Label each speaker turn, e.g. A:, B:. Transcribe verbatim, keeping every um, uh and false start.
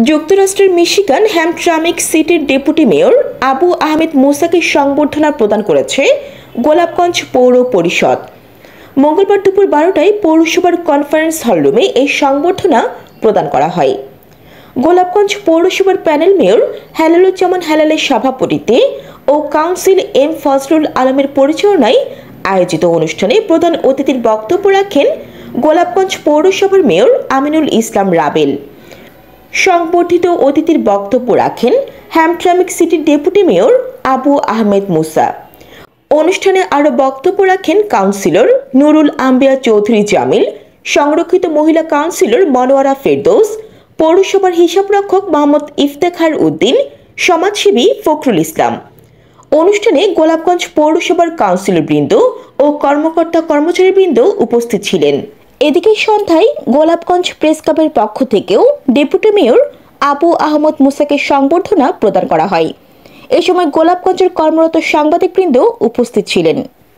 A: যুক্তরাষ্ট্রের Michigan Hamtramck সিটির deputy mayor Abu Ahmed মুসাকে সংবর্ধনা প্রদান করেছে গোলাপগঞ্জ পৌর পরিষদ। মঙ্গলবার দুপুর বারোটায় পৌরসভার কনফারেন্স হলরুমে এই সংবর্ধনা প্রদান করা হয়। গোলাপগঞ্জ পৌরসভার প্যানেল মেয়র হেলালুজ্জামান হেলালের সভাপতিত্বে ও কাউন্সিল এম ফজলুল আলমের পরিচালনায় আয়োজিত অনুষ্ঠানে প্রধান অতিথির বক্তব্য রাখেন গোলাপগঞ্জ পৌরসভার মেয়র আমিনুল ইসলাম রাবেল। সংবর্ধিত অতিথির বক্তব্য রাখেন হ্যামট্রামিক সিটির ডেপুটি মেয়র আবু আহমেদ মুসা। অনুষ্ঠানে আরও বক্তব্য রাখেন কাউন্সিলর নুরুল আম্বিয়া চৌধুরী জামিল, সংরক্ষিত মহিলা কাউন্সিলর মনোয়ারা ফেরদৌস, পৌরসভার হিসাবরক্ষক মোহাম্মদ ইফতেখার উদ্দিন, সমাজসেবী ফখরুল ইসলাম। অনুষ্ঠানে গোলাপগঞ্জ পৌরসভার কাউন্সিলরবৃন্দ ও কর্মকর্তা কর্মচারীবৃন্দ উপস্থিত ছিলেন। এদিকে সন্ধ্যায় গোলাপগঞ্জ প্রেস ক্লাবের পক্ষ থেকেও ডেপুটি মেয়র আবু আহমদ মুসাকে সংবর্ধনা প্রদান করা হয়। এ সময় গোলাপগঞ্জের কর্মরত সাংবাদিকবৃন্দ উপস্থিত ছিলেন।